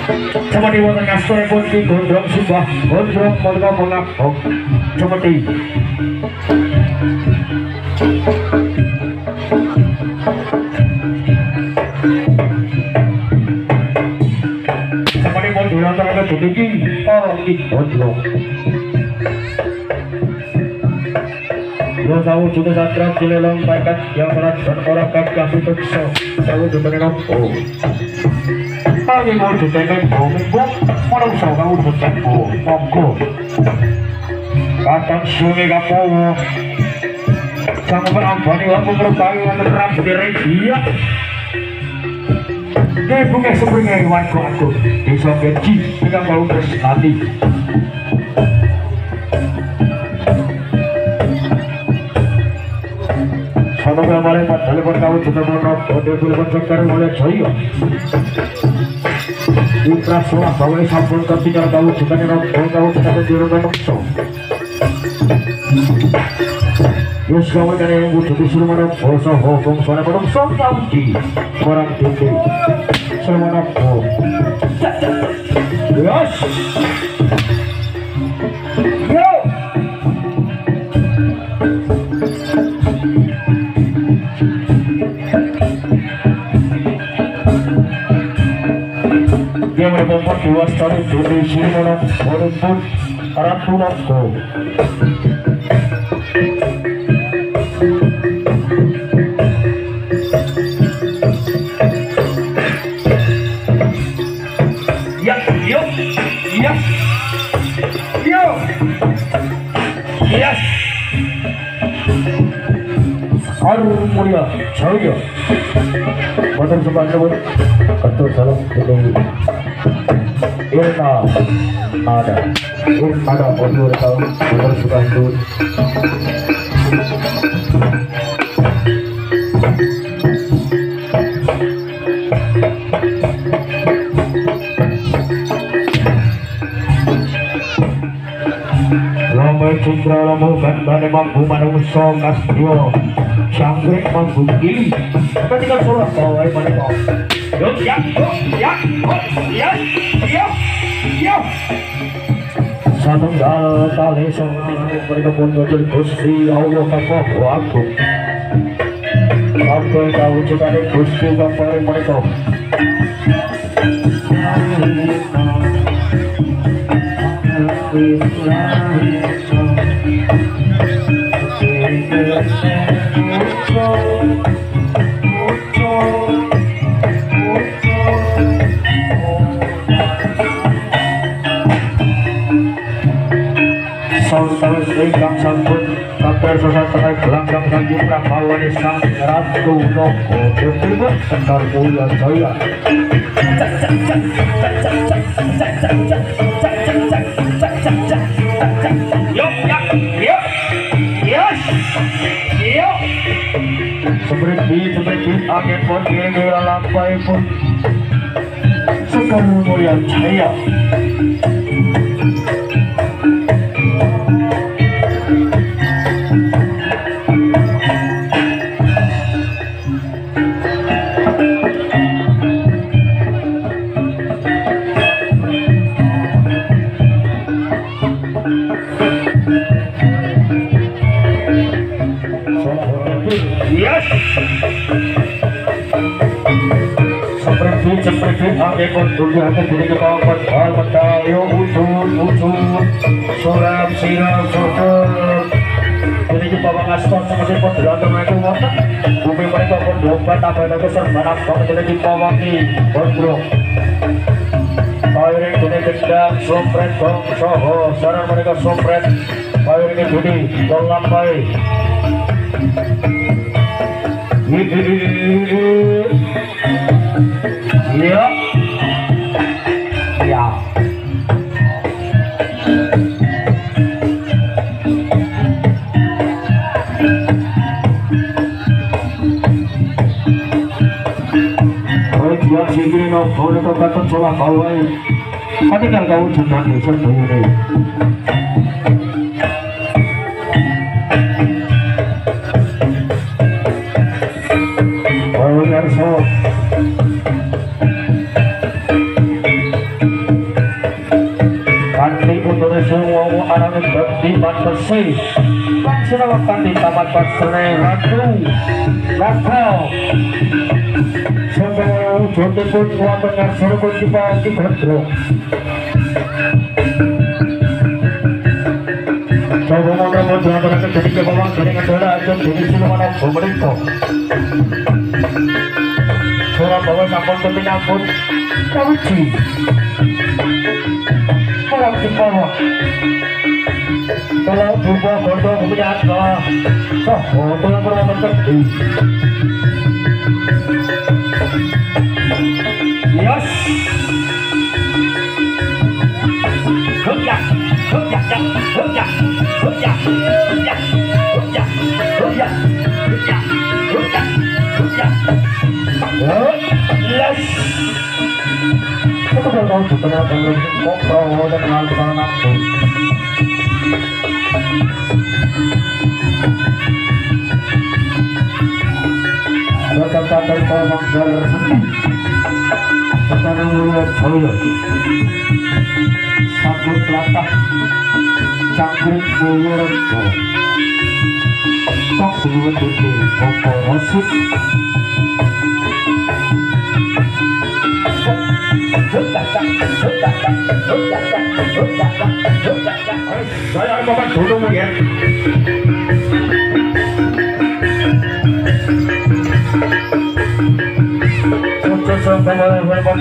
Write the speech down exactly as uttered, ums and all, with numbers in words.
Seperti wonten kastoripun Ki Gondrong Simbah Gondrong menika mengabok seperti seperti pun diantara kedua para Ki Gondrong. Yo sawu juga satra cilelong paikat yang merat dan orang kakak pitukso sawu juga oh. Kami mau diteken minggu, mau usah kamu diteken monggo. Kadang sungai kamu, jangan berambani waktu berbagai waktu terang berdiri dia. Ini bunga sebenarnya iwanku aku, bisa gaji dengan bau terus nanti. Sama kemarin pada telepon kamu juga mau kode telepon sekarang oleh saya. Putra suah bawa sampun ketika tahu juga nih tahu tahu kita di rumah nongso. Yes kawan kan yang butuh disuruh mana boso hobong suara nongso tahu di orang tinggi semua nongso. Yes. Yo. Dia merupakan dua sekali Indonesia mana walaupun Ratu Nongko. Ya, yo, ya, yo, yes. Harum mulia, jaya. Badan sepanjang atur salam ini. Irna ada Irna ada audio rekam nomor sebantu Lama cindra lama gandane mampu manungso kasyo sanggrek mampu gili ketika surat kawai manungso yo ya yo ya ya ya ya satunggal kali songang mereka pun ngajul Gusti Allah kakak aku aku tahu jika ada Gusti kakak mereka saus-saus ingkang sampun kabar sasatra gelanggang Kanjeng Prabawani Sang Ratu Nongko Dewa Sekar Mulia Jaya. Yo ya yo yes yo seperti seperti angin pun ini lampai pun Sekar Mulia Jaya. Yes. Seperti seperti angin konturnya hati diri kekawan hal medalyo ujung ujung suram siram suram jadi kita mengastor semasih pun dilatar mereka watak bumi mereka pun dobat apa yang itu serban apa jadi kita wangi gondrong Pairing ini gendang sompret gong soho sarang mereka sompret pairing ini budi gong lampai ya ya dia sini no kau itu kata coba kau ini tapi kan kau jangan bisa ini kau yang so parang di Bersih laksanakan di Taman Pasre Ratu Rako sebelum jodoh pun wonten ngasih pun kita digodrong coba mau jalan ke jadi ke bawah dari adalah aja jadi siluman pemerintah surah bawah sampun kepinang pun kawuji orang di bawah kalau berubah bodoh punya apa oh bodoh yang berapa terjadi yes hujah hujah hujah hujah hujah hujah hujah hujah hujah hujah yes kita tahu kita tahu dengan kontrol dan hal-hal nafsu kata-kata kalau menggalar sekarang melihat saya sabut latah cangkrik melihat tak melihat itu komporosif saya akan dulu ya untuk sampai berapa